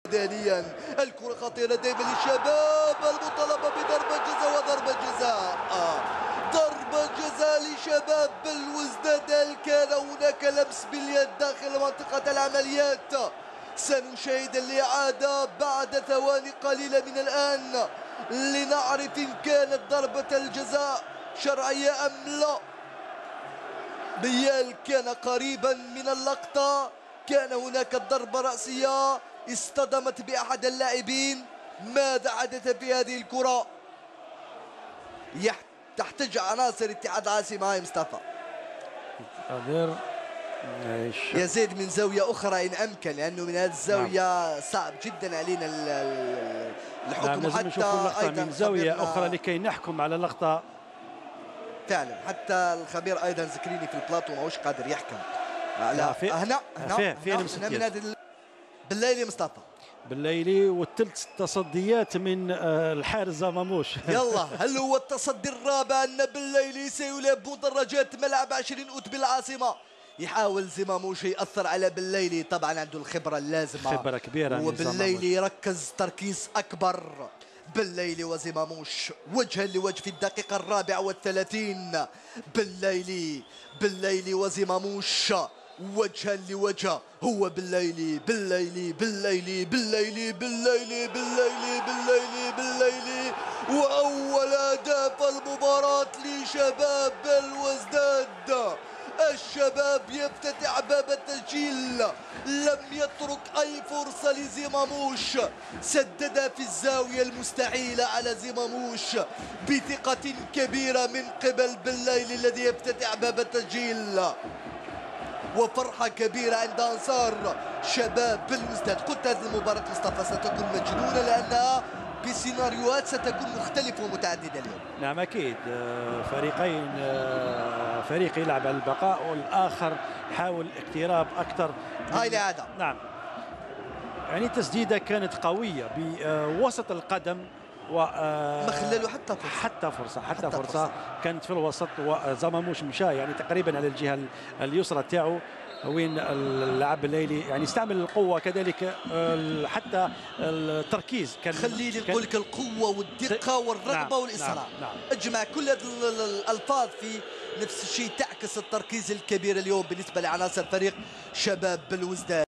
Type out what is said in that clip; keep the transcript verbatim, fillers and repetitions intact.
دانيا الكرة خطيرة دائما للشباب، المطالبة بضربة جزاء وضربة جزاء آه. ضربة جزاء لشباب بلوزداد. هل كان هناك لمس باليد داخل منطقة العمليات؟ سنشاهد الإعادة بعد ثواني قليلة من الآن لنعرف إن كانت ضربة الجزاء شرعية أم لا. بيال كان قريبا من اللقطة، كان هناك ضربة رأسية اصطدمت بأحد اللاعبين. ماذا حدث في هذه الكرة؟ تحتاج عناصر اتحاد العاصمة يا مصطفى. قادر يزيد من زاوية أخرى إن أمكن، لأنه من هذه الزاوية نعم. صعب جدا علينا الحكم. نعم. حتى أيضا من زاوية أخرى لكي نحكم على اللقطة فعلا. حتى الخبير أيضا ذكريني في البلاطو ماهوش قادر يحكم. لا في هنا هنا فيه فيه هنا من هذا بالليلي مصطفى بالليلي والثلث تصديات من الحارس زماموش. يلا هل هو التصدي الرابع أن بالليلي سيلعب مدرجات ملعب عشرين أوت بالعاصمة؟ يحاول زماموش يأثر على بالليلي، طبعا عنده الخبرة اللازمة، خبرة كبيرة. وبالليلي يركز تركيز أكبر. بالليلي وزماموش وجها لوجه في الدقيقة الرابعة والثلاثين. بالليلي بالليلي وزماموش وجها لوجه. هو بالليلي بالليلي بالليلي بالليلي بالليلي بالليلي بالليلي بالليلي وأول أهداف المباراة لشباب بلوزداد. الشباب يفتتح باب التسجيل، لم يترك أي فرصة لزماموش، سددها في الزاوية المستحيلة على زماموش بثقة كبيرة من قبل بالليلي الذي يفتتح باب التسجيل. وفرحة كبيرة عند أنصار شباب بلوزداد. قلت هذه المباراة مصطفى ستكون مجنونة لأنها بسيناريوهات ستكون مختلفة ومتعددة اليوم. نعم أكيد. فريقين، فريق يلعب على البقاء والآخر حاول اقتراب أكثر. هاي الإعادة. نعم يعني تسديدة كانت قوية بوسط القدم و ما خلالو حتى فرصة حتى فرصة حتى, حتى فرصة, فرصة كانت في الوسط. وزماموش مشى يعني تقريبا على الجهة اليسرى تاعو وين اللاعب الليلي يعني استعمل القوة كذلك حتى التركيز. كان خليني نقول لك القوة والدقة والرغبة نعم والإصرار. نعم نعم. اجمع كل هذه الألفاظ في نفس الشيء تعكس التركيز الكبير اليوم بالنسبة لعناصر فريق شباب بلوزداد.